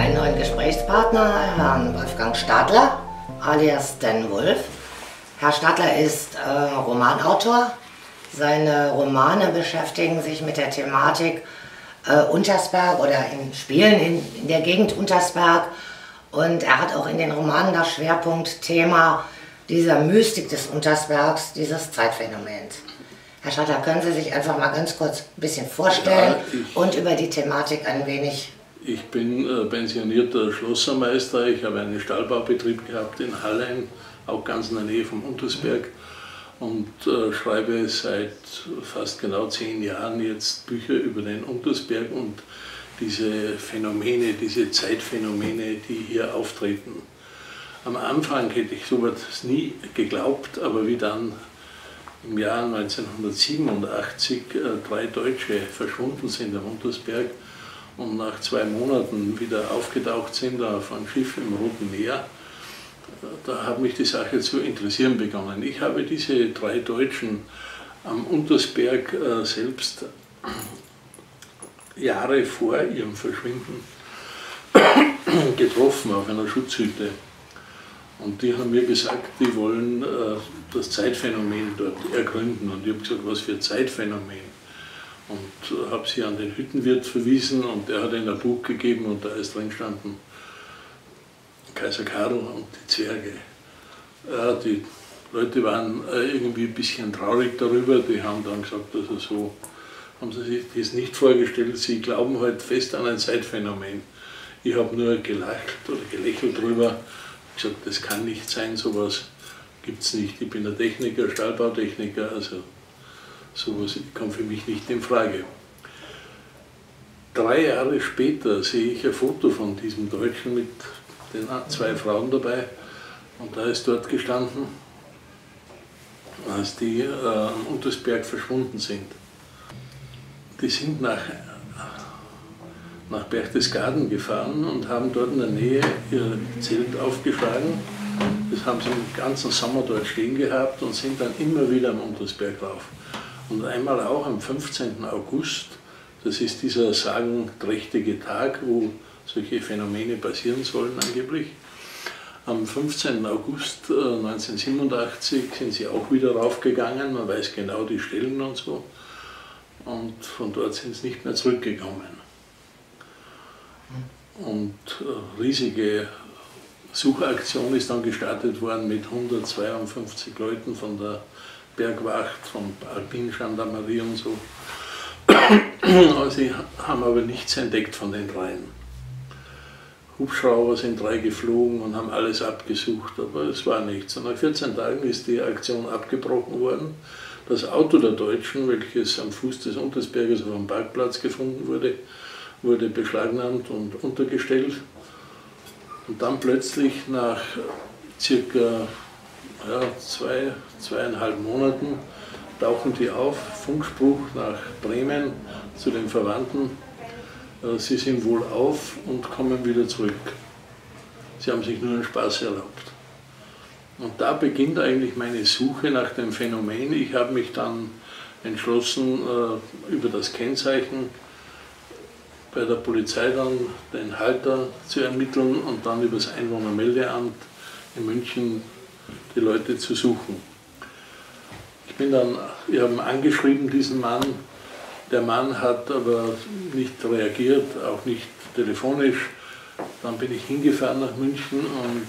einen neuen Gesprächspartner, Herrn Wolfgang Stadler, alias Dan Wolf. Herr Stadler ist Romanautor. Seine Romane beschäftigen sich mit der Thematik Untersberg oder spielen in der Gegend Untersberg. Und er hat auch in den Romanen das Schwerpunktthema dieser Mystik des Untersbergs, dieses Zeitphänomens. Herr Stadler, können Sie sich einfach mal ganz kurz ein bisschen vorstellen und über die Thematik ein wenig... Ich bin pensionierter Schlossermeister. Ich habe einen Stallbaubetrieb gehabt in Hallein, auch ganz in der Nähe vom Untersberg, und schreibe seit fast genau 10 Jahren jetzt Bücher über den Untersberg und diese Phänomene, diese Zeitphänomene, die hier auftreten. Am Anfang hätte ich sowas nie geglaubt, aber wie dann im Jahr 1987 3 Deutsche verschwunden sind am Untersberg und nach 2 Monaten wieder aufgetaucht sind auf einem Schiff im Roten Meer, da hat mich die Sache zu interessieren begonnen. Ich habe diese 3 Deutschen am Untersberg selbst Jahre vor ihrem Verschwinden getroffen auf einer Schutzhütte. Und die haben mir gesagt, die wollen das Zeitphänomen dort ergründen. Und ich habe gesagt, was für ein Zeitphänomen? Und habe sie an den Hüttenwirt verwiesen und er hat ihnen ein Buch gegeben und da ist drin gestanden Kaiser Karl und die Zwerge. Die Leute waren irgendwie ein bisschen traurig darüber, die haben dann gesagt, also so haben sie sich das nicht vorgestellt, sie glauben halt fest an ein Zeitphänomen. Ich habe nur gelacht oder gelächelt drüber. Ich habe gesagt, das kann nicht sein, sowas gibt es nicht. Ich bin ein Techniker, Stahlbautechniker, also sowas kommt für mich nicht in Frage. 3 Jahre später sehe ich ein Foto von diesem Deutschen mit den 2 Frauen dabei und da ist dort gestanden, als die am Untersberg verschwunden sind. Die sind nach Berchtesgaden gefahren und haben dort in der Nähe ihr Zelt aufgeschlagen. Das haben sie den ganzen Sommer dort stehen gehabt und sind dann immer wieder am Untersberg rauf. Und einmal auch am 15. August, das ist dieser sagenträchtige Tag, wo solche Phänomene passieren sollen angeblich. Am 15. August 1987 sind sie auch wieder raufgegangen, man weiß genau die Stellen und so. Und von dort sind sie nicht mehr zurückgekommen. Und riesige Suchaktion ist dann gestartet worden mit 152 Leuten von der Bergwacht, von Alpingendarmerie und so. Sie haben aber nichts entdeckt von den 3. Hubschrauber sind 3 geflogen und haben alles abgesucht, aber es war nichts. Und nach 14 Tagen ist die Aktion abgebrochen worden. Das Auto der Deutschen, welches am Fuß des Untersberges auf einem Parkplatz gefunden wurde, wurde beschlagnahmt und untergestellt. Und dann plötzlich nach circa 2,5 Monaten tauchen die auf, Funkspruch nach Bremen zu den Verwandten. Sie sind wohl auf und kommen wieder zurück. Sie haben sich nur einen Spaß erlaubt. Und da beginnt eigentlich meine Suche nach dem Phänomen. Ich habe mich dann entschlossen, über das Kennzeichen bei der Polizei dann den Halter zu ermitteln und dann über das Einwohnermeldeamt in München die Leute zu suchen. Ich habe angeschrieben, diesen Mann. Der Mann hat aber nicht reagiert, auch nicht telefonisch. Dann bin ich hingefahren nach München und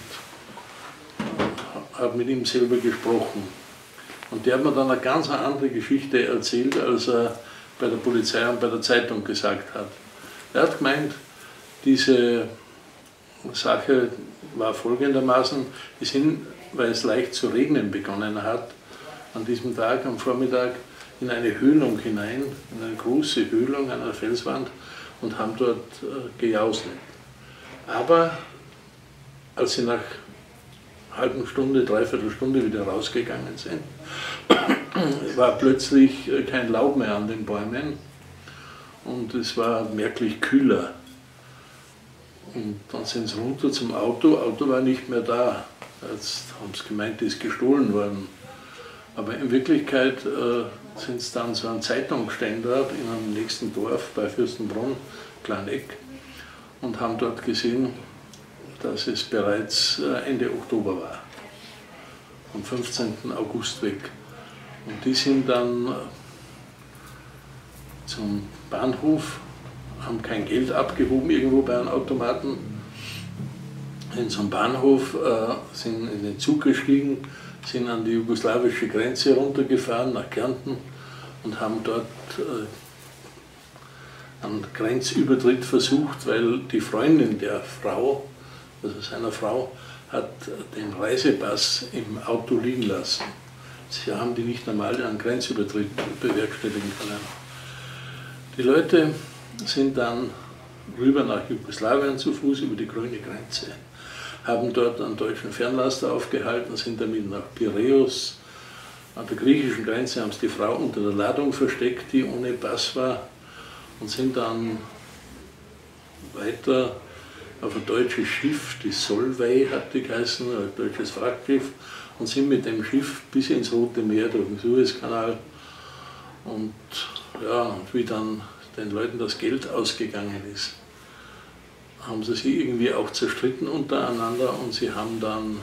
habe mit ihm selber gesprochen. Und der hat mir dann eine ganz andere Geschichte erzählt, als er bei der Polizei und bei der Zeitung gesagt hat. Er hat gemeint, diese Sache war folgendermaßen, wir sind, weil es leicht zu regnen begonnen hat, an diesem Tag, am Vormittag, in eine Höhlung hinein, in eine große Höhlung an einer Felswand und haben dort gejauselt. Aber als sie nach einer halben Stunde, dreiviertel Stunde wieder rausgegangen sind, war plötzlich kein Laub mehr an den Bäumen und es war merklich kühler. Und dann sind sie runter zum Auto, Auto war nicht mehr da. Jetzt haben sie gemeint, ist gestohlen worden. Aber in Wirklichkeit sind sie dann zu einem Zeitungsständer in einem nächsten Dorf bei Fürstenbrunn, Kleineck. und haben dort gesehen, dass es bereits Ende Oktober war, am 15. August weg. Und die sind dann zum Bahnhof, haben kein Geld abgehoben irgendwo bei einem Automaten, in so einem Bahnhof, sind in den Zug gestiegen, sind an die jugoslawische Grenze runtergefahren nach Kärnten und haben dort einen Grenzübertritt versucht, weil die Freundin der Frau, also seiner Frau, hat den Reisepass im Auto liegen lassen. Sie haben die nicht einmal einen Grenzübertritt bewerkstelligen können. Die Leute sind dann rüber nach Jugoslawien zu Fuß über die grüne Grenze, haben dort einen deutschen Fernlaster aufgehalten, sind damit nach Piräus. An der griechischen Grenze haben sie die Frau unter der Ladung versteckt, die ohne Pass war, und sind dann weiter auf ein deutsches Schiff, die Solvay hat die geheißen, ein deutsches Frachtschiff, und sind mit dem Schiff bis ins Rote Meer durch den Suezkanal. Und ja, und wie dann den Leuten das Geld ausgegangen ist, haben sie sich irgendwie auch zerstritten untereinander, und sie haben dann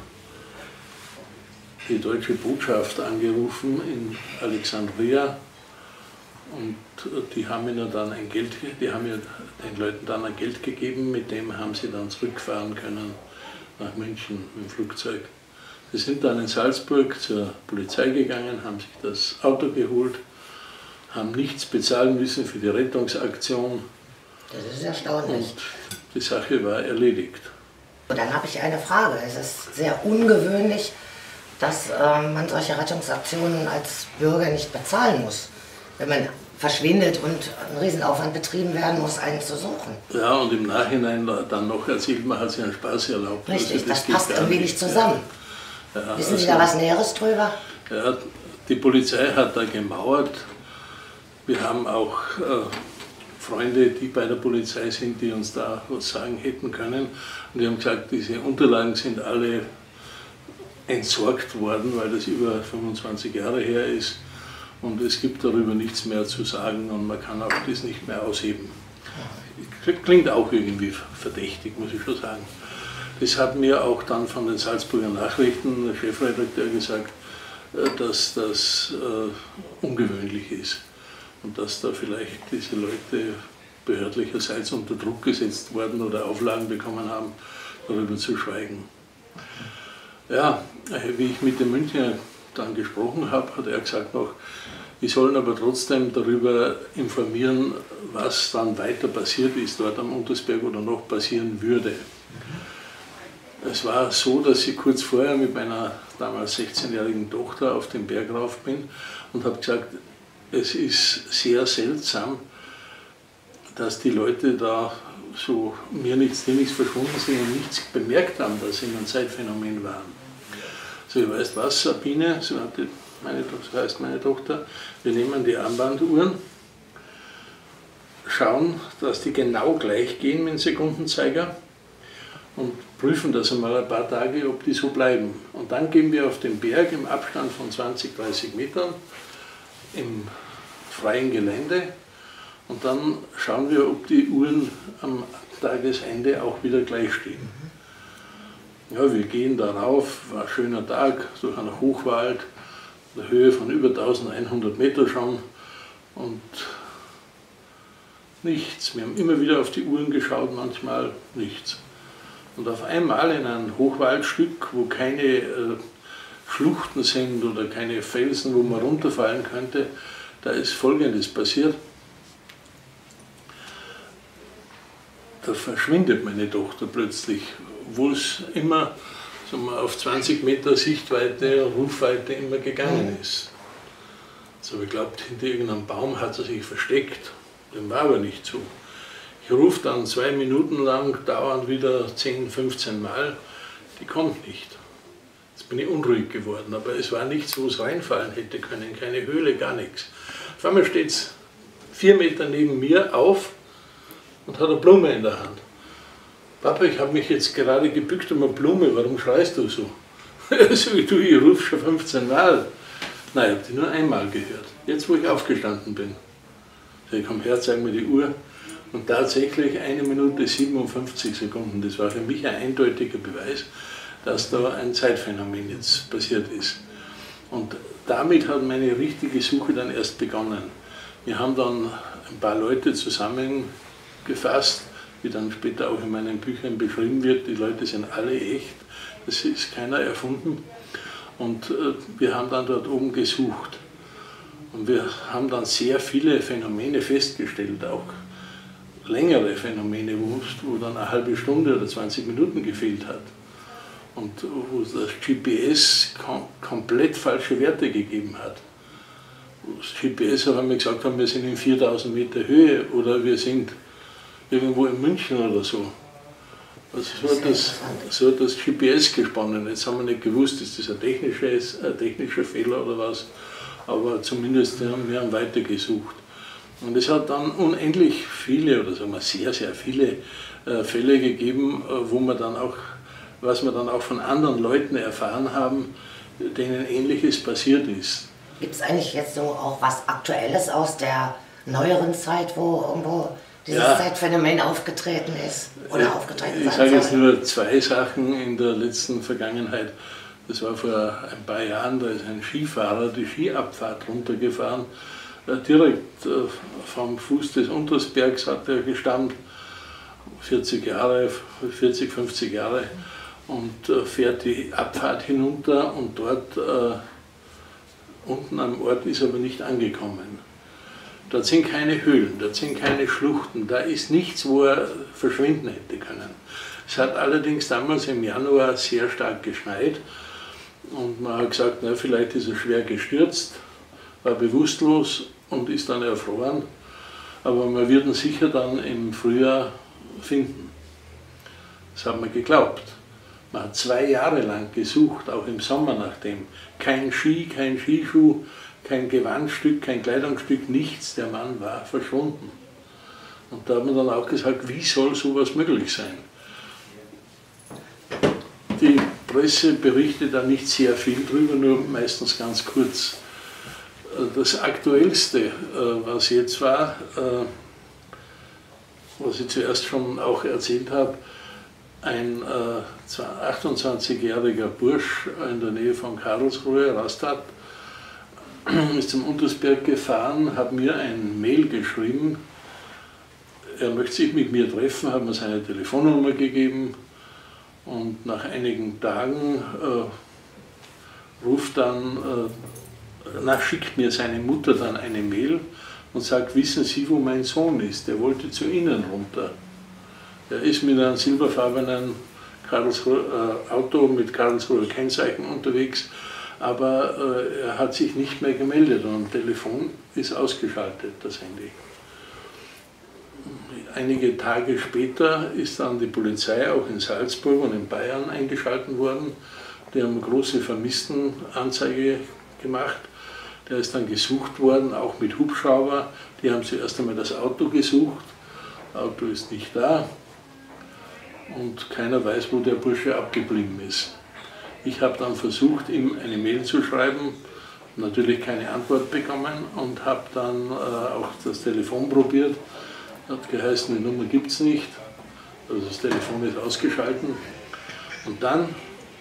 die deutsche Botschaft angerufen in Alexandria, und die haben ihnen dann die haben den Leuten dann ein Geld gegeben, mit dem haben sie dann zurückfahren können nach München mit dem Flugzeug. Sie sind dann in Salzburg zur Polizei gegangen, haben sich das Auto geholt, haben nichts bezahlen müssen für die Rettungsaktion. Das ist erstaunlich. Und die Sache war erledigt. Dann habe ich eine Frage. Es ist sehr ungewöhnlich, dass man solche Rettungsaktionen als Bürger nicht bezahlen muss, wenn man verschwindet und ein Riesenaufwand betrieben werden muss, einen zu suchen. Ja, und im Nachhinein dann noch erzählt, man hat sich einen Spaß erlaubt. Richtig, also das passt irgendwie nicht zusammen. Ja, Wissen Sie da was Näheres drüber? Ja, die Polizei hat da gemauert. Wir haben auch Freunde, die bei der Polizei sind, die uns da was sagen hätten können. Und die haben gesagt, diese Unterlagen sind alle entsorgt worden, weil das über 25 Jahre her ist. Und es gibt darüber nichts mehr zu sagen, und man kann auch das nicht mehr ausheben. Klingt auch irgendwie verdächtig, muss ich schon sagen. Das hat mir auch dann von den Salzburger Nachrichten der Chefredakteur gesagt, dass das ungewöhnlich ist und dass da vielleicht diese Leute behördlicherseits unter Druck gesetzt worden oder Auflagen bekommen haben, darüber zu schweigen. Ja, wie ich mit dem Münchner dann gesprochen habe, hat er gesagt noch, wir sollen aber trotzdem darüber informieren, was dann weiter passiert ist dort am Untersberg oder noch passieren würde. Es war so, dass ich kurz vorher mit meiner damals 16-jährigen Tochter auf den Berg rauf bin und habe gesagt, es ist sehr seltsam, dass die Leute da so mir nichts, die nichts verschwunden sind und nichts bemerkt haben, dass sie ein Zeitphänomen waren. So, ihr weißt was, Sabine, so heißt meine Tochter, wir nehmen die Armbanduhren, schauen, dass die genau gleich gehen mit dem Sekundenzeiger und prüfen das einmal ein paar Tage, ob die so bleiben. Und dann gehen wir auf den Berg im Abstand von 20, 30 Metern im freien Gelände, und dann schauen wir, ob die Uhren am Tagesende auch wieder gleich stehen. Ja, wir gehen darauf, war ein schöner Tag, durch einen Hochwald, eine Höhe von über 1100 Meter schon, und nichts. Wir haben immer wieder auf die Uhren geschaut, manchmal nichts. Und auf einmal in einem Hochwaldstück, wo keine Schluchten sind oder keine Felsen, wo man runterfallen könnte, da ist Folgendes passiert. Da verschwindet meine Tochter plötzlich, obwohl es immer auf 20 Meter Sichtweite, Rufweite immer gegangen ist. So, ich glaube, hinter irgendeinem Baum hat sie sich versteckt. Dem war aber nicht so. Ich rufe dann 2 Minuten lang dauernd wieder 10, 15 Mal, die kommt nicht. Jetzt bin ich unruhig geworden, aber es war nichts, wo es reinfallen hätte können, keine Höhle, gar nichts. Auf einmal steht es 4 Meter neben mir auf und hat eine Blume in der Hand. Papa, ich habe mich jetzt gerade gebückt um eine Blume, warum schreist du so? So wie du, ich rufe schon 15 Mal. Nein, ich habe die nur einmal gehört, jetzt wo ich aufgestanden bin. Ich komm her, zeig mir die Uhr. Und tatsächlich 1 Minute 57 Sekunden. Das war für mich ein eindeutiger Beweis, dass da ein Zeitphänomen jetzt passiert ist. Und damit hat meine richtige Suche dann erst begonnen. Wir haben dann ein paar Leute zusammengefasst, wie dann später auch in meinen Büchern beschrieben wird. Die Leute sind alle echt, das ist keiner erfunden. Und wir haben dann dort oben gesucht. Und wir haben dann sehr viele Phänomene festgestellt, auch längere Phänomene, wo dann eine halbe Stunde oder 20 Minuten gefehlt hat. Und wo das GPS komplett falsche Werte gegeben hat. Das GPS haben wir gesagt, wir sind in 4000 Meter Höhe oder wir sind irgendwo in München oder so. Also so hat das GPS gesponnen. Jetzt haben wir nicht gewusst, ist das ein technischer Fehler oder was, aber zumindest wir haben weiter gesucht. Und es hat dann unendlich viele, oder sagen wir sehr, sehr viele Fälle gegeben, was wir dann auch von anderen Leuten erfahren haben, denen Ähnliches passiert ist. Gibt es eigentlich jetzt so auch was Aktuelles aus der neueren Zeit, wo irgendwo dieses Zeitphänomen aufgetreten ist oder aufgetreten sein soll? Ich sage jetzt nur 2 Sachen in der letzten Vergangenheit. Das war vor ein paar Jahren, da ist ein Skifahrer die Skiabfahrt runtergefahren. Direkt vom Fuß des Untersbergs hat er gestammt, 40, 50 Jahre, und fährt die Abfahrt hinunter und dort unten am Ort ist aber nicht angekommen. Dort sind keine Höhlen, dort sind keine Schluchten, da ist nichts, wo er verschwinden hätte können. Es hat allerdings damals im Januar sehr stark geschneit und man hat gesagt, na, vielleicht ist er schwer gestürzt, war bewusstlos und ist dann erfroren, aber wir würden sicher dann im Frühjahr finden. Das hat man geglaubt. Man hat 2 Jahre lang gesucht, auch im Sommer nach dem. Kein Ski, kein Skischuh, kein Gewandstück, kein Kleidungsstück, nichts. Der Mann war verschwunden. Und da hat man dann auch gesagt, wie soll sowas möglich sein? Die Presse berichtet da nicht sehr viel drüber, nur meistens ganz kurz. Das Aktuellste, was jetzt war, was ich zuerst schon auch erzählt habe, ein 28-jähriger Bursch in der Nähe von Karlsruhe, Rastatt, ist zum Untersberg gefahren, hat mir ein Mail geschrieben, er möchte sich mit mir treffen, hat mir seine Telefonnummer gegeben und nach einigen Tagen schickt mir seine Mutter dann eine Mail und sagt, wissen Sie, wo mein Sohn ist? Der wollte zu Ihnen runter. Er ist mit einem silberfarbenen Auto mit Karlsruher Kennzeichen unterwegs, aber er hat sich nicht mehr gemeldet und das Telefon ist ausgeschaltet, das Handy. Einige Tage später ist dann die Polizei auch in Salzburg und in Bayern eingeschaltet worden. Die haben eine große Vermisstenanzeige gemacht. Der ist dann gesucht worden, auch mit Hubschrauber. Die haben zuerst einmal das Auto gesucht. Das Auto ist nicht da. Und keiner weiß, wo der Bursche abgeblieben ist. Ich habe dann versucht, ihm eine Mail zu schreiben, natürlich keine Antwort bekommen und habe dann auch das Telefon probiert. Hat geheißen, die Nummer gibt es nicht, also das Telefon ist ausgeschaltet. Und dann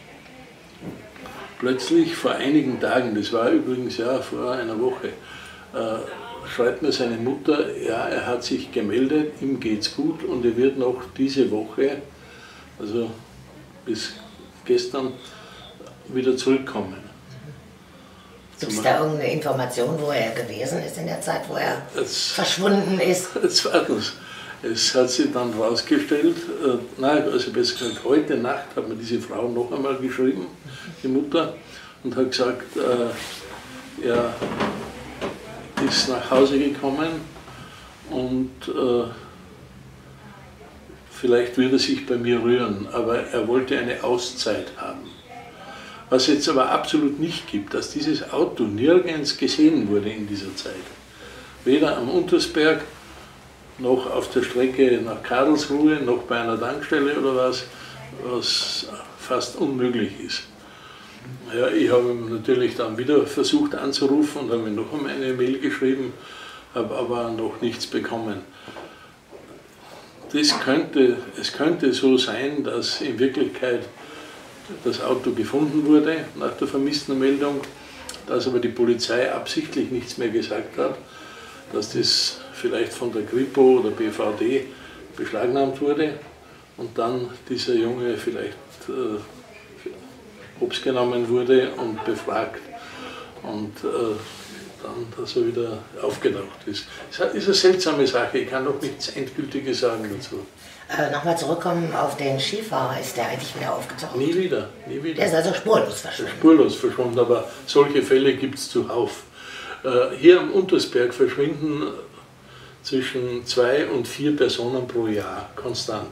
plötzlich vor einigen Tagen, das war übrigens vor einer Woche, schreibt mir seine Mutter, ja, er hat sich gemeldet, ihm geht's gut und er wird noch diese Woche, also bis gestern, wieder zurückkommen. Gibt es da irgendeine Information, wo er gewesen ist in der Zeit, wo er verschwunden ist? Zweitens, es hat sich dann herausgestellt, also besser gesagt, heute Nacht hat mir diese Frau noch einmal geschrieben, die Mutter, und hat gesagt, er ist nach Hause gekommen und vielleicht würde er sich bei mir rühren, aber er wollte eine Auszeit haben. Was jetzt aber absolut nicht gibt, dass dieses Auto nirgends gesehen wurde in dieser Zeit. Weder am Untersberg, noch auf der Strecke nach Karlsruhe, noch bei einer Tankstelle oder was fast unmöglich ist. Ja, ich habe ihn natürlich dann wieder versucht anzurufen und habe ihm noch einmal eine Mail geschrieben, habe aber noch nichts bekommen. es könnte so sein, dass in Wirklichkeit das Auto gefunden wurde nach der Vermisstenmeldung, dass aber die Polizei absichtlich nichts mehr gesagt hat, dass das vielleicht von der Kripo oder BVD beschlagnahmt wurde und dann dieser Junge vielleicht hops genommen wurde und befragt und dann, dass er wieder aufgetaucht ist. Es ist eine seltsame Sache, ich kann noch nichts Endgültiges sagen dazu. Nochmal zurückkommen auf den Skifahrer, ist der eigentlich wieder aufgetaucht? Nie wieder, nie wieder. Der ist also spurlos verschwunden? Spurlos verschwunden, aber solche Fälle gibt es zuhauf. Hier am Untersberg verschwinden zwischen 2 und 4 Personen pro Jahr, konstant.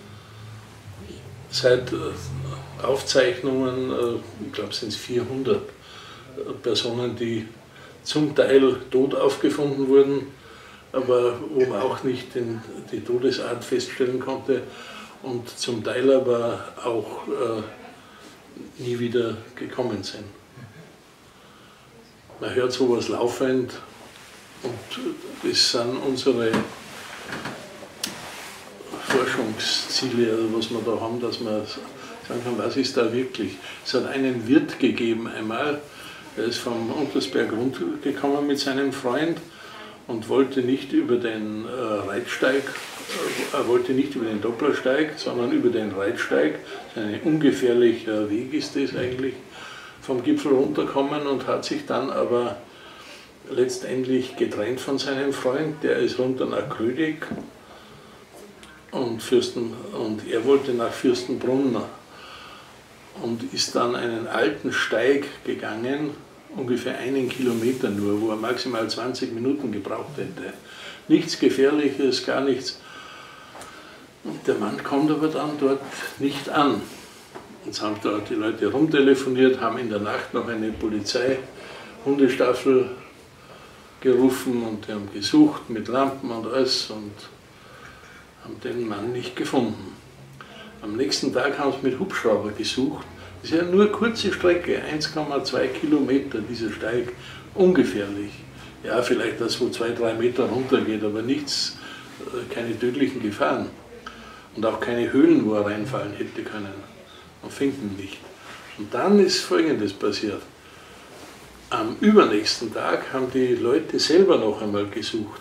Seit Aufzeichnungen, ich glaube es sind 400 Personen, die zum Teil tot aufgefunden wurden, aber wo man auch nicht die Todesart feststellen konnte und zum Teil aber auch nie wieder gekommen sind. Man hört sowas laufend und das sind unsere Forschungsziele, also was wir da haben, dass man sagen kann, was ist da wirklich. Es hat einen Wirt gegeben einmal, der ist vom Untersberg runtergekommen mit seinem Freund und wollte nicht über den Reitsteig, wollte nicht über den Dopplersteig, sondern über den Reitsteig. Ein ungefährlicher Weg ist das eigentlich, vom Gipfel runterkommen und hat sich dann aber letztendlich getrennt von seinem Freund. Der ist runter nach Grödig und er wollte nach Fürstenbrunn und ist dann einen alten Steig gegangen, ungefähr 1 Kilometer nur, wo er maximal 20 Minuten gebraucht hätte. Nichts Gefährliches, gar nichts. Und der Mann kommt aber dann dort nicht an. Jetzt haben dort die Leute rumtelefoniert, haben in der Nacht noch eine Polizei-Hundestaffel gerufen und die haben gesucht mit Lampen und alles und haben den Mann nicht gefunden. Am nächsten Tag haben sie mit Hubschrauber gesucht. Das ist ja nur eine kurze Strecke, 1,2 Kilometer, dieser Steig, ungefährlich. Ja, vielleicht, dass wo 2-3 Meter runter geht, aber nichts, keine tödlichen Gefahren. Und auch keine Höhlen, wo er reinfallen hätte können. Man findet ihn nicht. Und dann ist Folgendes passiert. Am übernächsten Tag haben die Leute selber noch einmal gesucht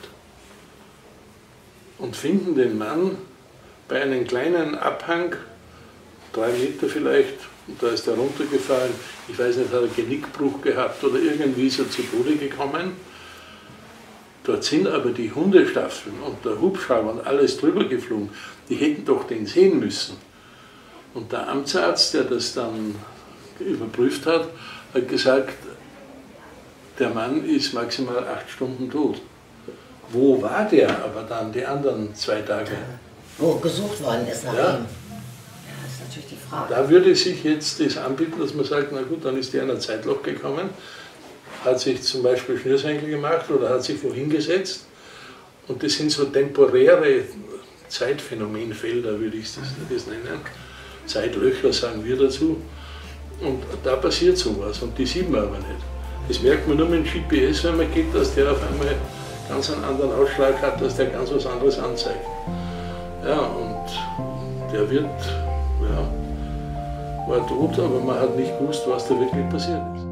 und finden den Mann bei einem kleinen Abhang, 3 Meter vielleicht, und da ist er runtergefallen. Ich weiß nicht, hat er Genickbruch gehabt oder irgendwie ist er zu Tode gekommen. Dort sind aber die Hundestaffeln und der Hubschrauber und alles drüber geflogen. Die hätten doch den sehen müssen. Und der Amtsarzt, der das dann überprüft hat, hat gesagt, der Mann ist maximal 8 Stunden tot. Wo war der aber dann die anderen 2 Tage? Wo gesucht worden ist nach ihm. Ja, das ist natürlich die Frage. Da würde sich jetzt das anbieten, dass man sagt, na gut, dann ist der in ein Zeitloch gekommen, hat sich zum Beispiel Schnürsenkel gemacht oder hat sich wohin gesetzt. Und das sind so temporäre Zeitphänomenfelder, würde ich das nennen. Zeitlöcher sagen wir dazu. Und da passiert sowas und die sieht man aber nicht. Das merkt man nur mit dem GPS, wenn man geht, dass der auf einmal ganz einen anderen Ausschlag hat, dass der ganz was anderes anzeigt. Ja, und der Wirt, ja, war tot, aber man hat nicht gewusst, was da wirklich passiert ist.